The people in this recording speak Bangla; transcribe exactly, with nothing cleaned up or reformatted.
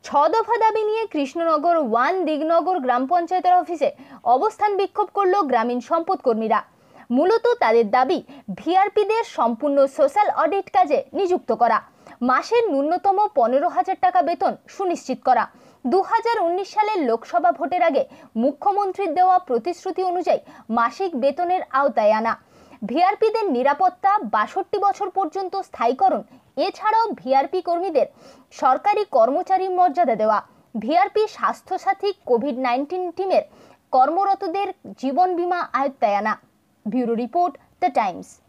ছ দফা দাবি নিয়ে কৃষ্ণনগর ওয়ান দিগনগর গ্রাম পঞ্চায়েতের অফিসে অবস্থান বিক্ষোভ করল গ্রামীণ সম্পদ কর্মীরা। মূলত তাদের দাবি ভিআরপিদের সম্পূর্ণ সোশ্যাল অডিট কাজে নিযুক্ত করা, মাসের ন্যূনতম পনেরো হাজার টাকা বেতন সুনিশ্চিত করা, দু হাজার উনিশ সালের লোকসভা ভোটের আগে মুখ্যমন্ত্রীর দেওয়া প্রতিশ্রুতি অনুযায়ী মাসিক বেতনের আওতায় আনা, ভিআরপিদের নিরাপত্তা, বাষট্টি বছর পর্যন্ত স্থায়ীকরণ, এছাড়াও ভিআরপি কর্মীদের সরকারি কর্মচারী মর্যাদা দেওয়া, ভিআরপি স্বাস্থ্যসাথী কোভিড নাইন্টিন টিমের কর্মরতদের জীবন বীমা আয়ত্তায় আনা। Bureau report, the Times.